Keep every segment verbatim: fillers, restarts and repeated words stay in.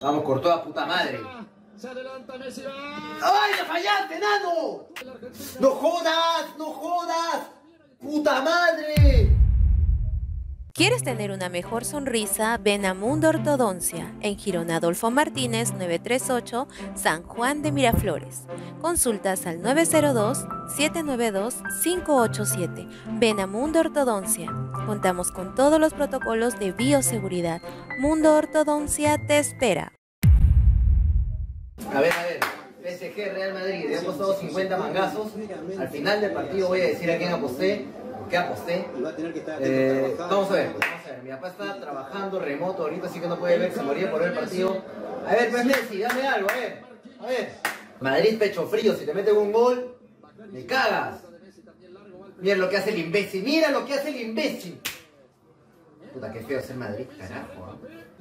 Vamos, cortó a puta madre. Se adelanta Messi. ¡Ay, la fallaste, nano! ¡No jodas! ¡No jodas! ¡Puta madre! ¿Quieres tener una mejor sonrisa? Ven a Mundo Ortodoncia, en Girón Adolfo Martínez nueve tres ocho, San Juan de Miraflores. Consultas al nueve cero dos, siete nueve dos, cinco ocho siete. Ven a Mundo Ortodoncia. Contamos con todos los protocolos de bioseguridad. Mundo Ortodoncia te espera. A ver, a ver. P S G Real Madrid. He apostado cincuenta mangazos. Al final del partido voy a decir a quién aposté. ¿Qué aposté? Eh, vamos a ver, vamos a ver. Mi papá está trabajando remoto ahorita, así que no puede ver, se moría por ver el partido. A ver, pues Messi, dame algo, a ver. A ver. Madrid pecho frío, si te meten un gol, me cagas. Mira lo que hace el imbécil, mira lo que hace el imbécil. Puta, qué feo ser Madrid, carajo.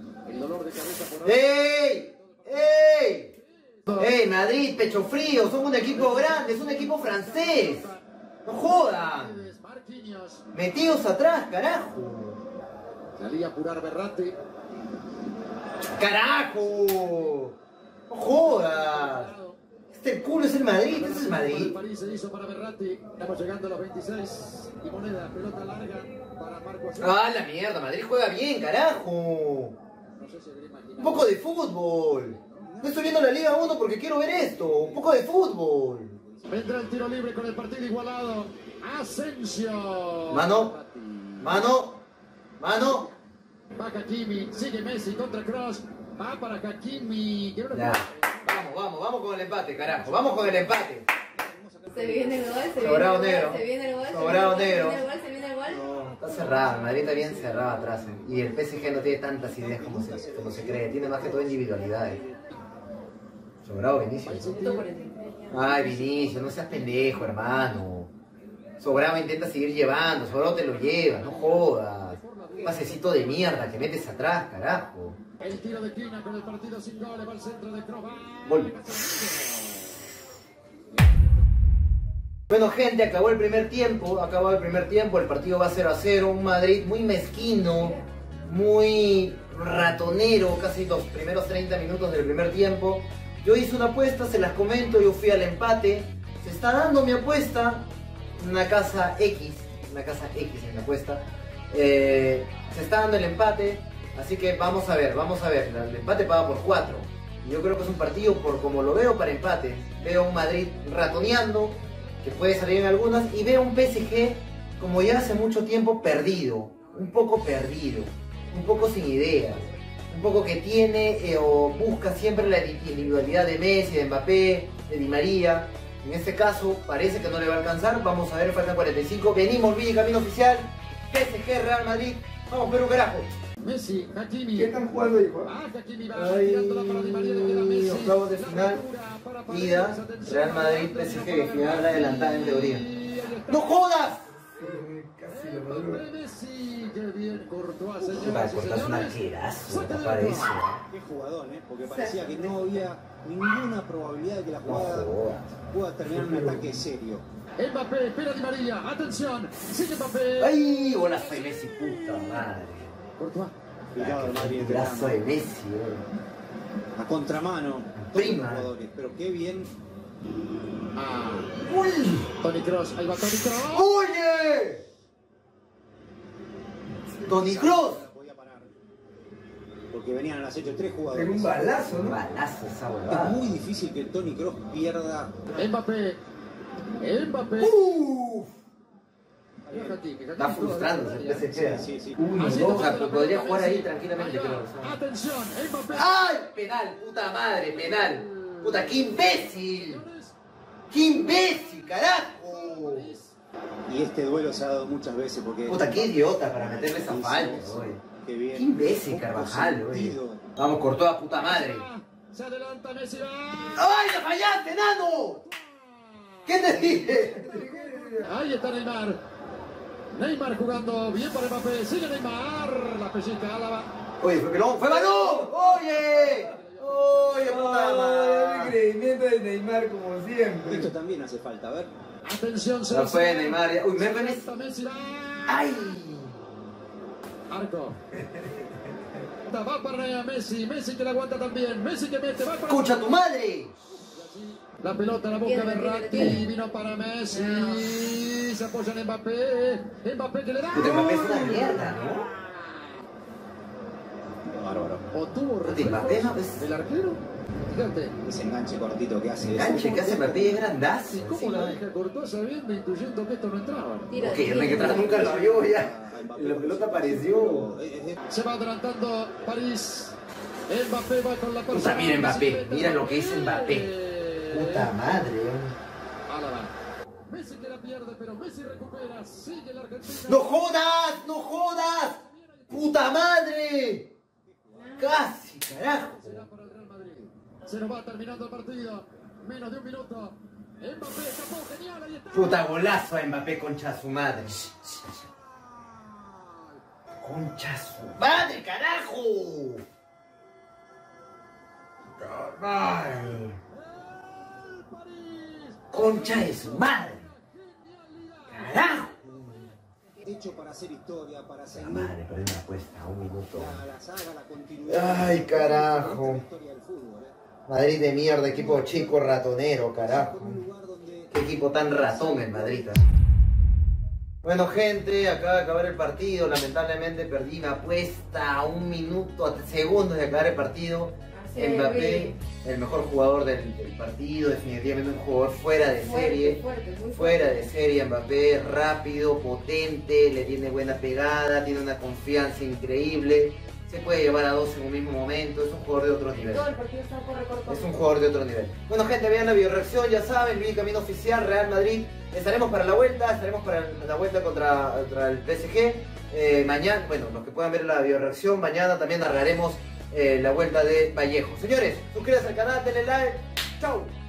¿eh? ¡Ey! ¡Ey! ¡Ey, Madrid, pecho frío! Son un equipo grande, es un equipo francés. ¡No jodan! Metidos atrás, carajo. Salía a apurar Berratti. ¡Carajo! ¡No jodas! Este culo es el Madrid, este es el Madrid. París se hizo para Berratti. Estamos llegando a los veintiséis. Y moneda, pelota larga para Marco Asensio. ¡Ah, la mierda! Madrid juega bien, carajo. Un poco de fútbol. No estoy viendo la Liga uno porque quiero ver esto. Un poco de fútbol. Vendrá el tiro libre con el partido igualado. Asensio. Mano. Mano. Mano. Va Hakimi. Sigue Messi contra Kroos. Va para Hakimi. Ya. Vamos, vamos, vamos con el empate, carajo. Vamos con el empate. Se viene el gol, se viene Sobrado el gol, negro. se viene el gol, Sobrado se viene negro. el gol, se viene el gol. No, está cerrado. Madrid está bien cerrado atrás. eh. Y el P S G no tiene tantas ideas como se, como se cree. Tiene más que todo individualidades. Sobrado Vinicius. Ay, Vinicius, no seas pendejo, hermano. Sobrado intenta seguir llevando. Sobrado te lo lleva, no jodas. Pasecito de mierda que metes atrás, carajo. El tiro de esquina con el partido sin goles. Va al centro de Kroos. Gol. Bueno, gente, acabó el primer tiempo, acabó el primer tiempo, el partido va cero a cero, un Madrid muy mezquino, muy ratonero, casi los primeros treinta minutos del primer tiempo. Yo hice una apuesta, se las comento, yo fui al empate, se está dando mi apuesta, una casa X, una casa X en la apuesta, eh, se está dando el empate, así que vamos a ver, vamos a ver, el empate paga por cuatro, yo creo que es un partido, por como lo veo, para empate, veo un Madrid ratoneando, que puede salir en algunas, y veo un P S G como ya hace mucho tiempo perdido, un poco perdido, un poco sin ideas, un poco que tiene eh, o busca siempre la individualidad de Messi, de Mbappé, de Di María. En este caso parece que no le va a alcanzar, vamos a ver, faltan cuarenta y cinco, venimos, Villa Camino Oficial, P S G Real Madrid, vamos Perú carajo. Messi, Hakimi. ¿Qué están jugando, hijo? Ah, Hakimi va tirándola para Di María, le queda Messi. Octavos de final, ida, Real Madrid, P S G, final adelantada en teoría. ¡No jodas! Casi lo maduro. Messi, qué bien Courtois, Va, señoras y cortas un señores. arquerazo, papá de eso. Qué jugador, ¿eh? Porque parecía que no había ninguna probabilidad de que la jugada No jodas. pueda terminar en un ataque serio. Mbappé, espera Di María, atención, sigue Mbappé. ¡Ay! Golazo de Messi, puta madre. Courtois. Cuidado del Madrid, Qué golazo de entrando Messi, eh. a contramano. Todos Prima. los jugadores, pero qué bien. Ah, ¡Uy! Toni Kroos, ahí va Toni Kroos. ¡Oye! Toni Kroos. Podía parar. Porque venían al acecho tres jugadores. Pegó un balazo, ¿no? Balazo esa Es huevada. muy difícil que Toni Kroos pierda. Mbappé, Mbappé. ¡Uf! Hakimi, Hakimi. Está frustrándose el P S G. Sí, sí. Uno, dos, o sea, podría jugar ahí tranquilamente, creo. Atención, Mbappé. ¡Ay! Penal, puta madre, penal. Puta, qué imbécil. ¡Qué imbécil, carajo! Y este duelo se ha dado muchas veces porque. Puta, qué idiota para meterle esa falta, güey. Qué bien. Qué imbécil, Poco Carvajal, güey. sentido. Vamos, cortó a puta madre. Se adelanta Messi. ¡Ay, la fallaste, nano! ¿Qué te dije? Ahí está Neymar. Neymar jugando bien para Mbappé. Sigue Neymar. La pellizca Álava. Oye, fue pelón, fue balón. Oye, oye, puta madre. El creimiento de Neymar como siempre. Esto también hace falta, a ver. Atención, se No fue Neymar. Uy, me ven. Messi va. ¡Ay! Arco. pelota, va para Messi, Messi que la aguanta también, Messi que mete, va para... ¡Escucha tu madre! La pelota en la boca de Ratti, vino para Messi, se apoya en Mbappé, Mbappé que le da... Puta, Mbappé es una mierda, ¿no? Bárbaro. O tuvo Puta, Mbappé no es... el arquero, fíjate. Ese enganche cortito que hace. Enganche que hace Mbappé es grandazo. ¿Y cómo la deja cortó sabiendo, intuyendo que esto no entraba? Tira, Ok, tira, Requetra nunca lo vio ya. La pelota apareció. Se va adelantando París. Mbappé va con la persona. Puta, mira Mbappé, mira lo que hizo Mbappé. Puta madre. Álava. Messi que la pierde, pero Messi recupera. Sigue la Argentina. ¡No jodas! ¡No jodas! ¡Puta madre! Casi, carajo. Será para el Real Madrid. Se nos va terminando el partido. Menos de un minuto. Mbappé escapó, genial, ahí está. Puta golazo a Mbappé, concha su madre. Concha su madre, carajo. Ay. Concha de su madre. Carajo. Hecho para hacer historia, para La seguir madre, perdí una apuesta, un minuto. la, la saga, la continuidad. Ay, carajo. La historia del fútbol, ¿eh? Madrid de mierda, equipo chico ratonero, carajo. Con un lugar donde Qué equipo tan ratón el Madrid. ¿eh? Bueno, gente, acaba de acabar el partido. Lamentablemente perdí la apuesta a un minuto, a segundos de acabar el partido. Así Mbappé, el mejor jugador del, del partido, definitivamente un jugador fuera de Fuerte, serie. fuerte, muy fuerte. Fuera de serie, Mbappé, rápido, potente, le tiene buena pegada, tiene una confianza increíble. Se puede llevar a dos en un mismo momento, es un jugador de otro nivel. Todo el partido está corre, corre, corre. Es un jugador de otro nivel. Bueno, gente, vean la bioreacción, ya saben, Luis Camino Oficial, Real Madrid. Estaremos para la vuelta, estaremos para la vuelta contra, contra el P S G. Eh, mañana, bueno, los que puedan ver la bioreacción, mañana también narraremos eh, la vuelta de Vallejo. Señores, suscríbanse al canal, denle like. Chau.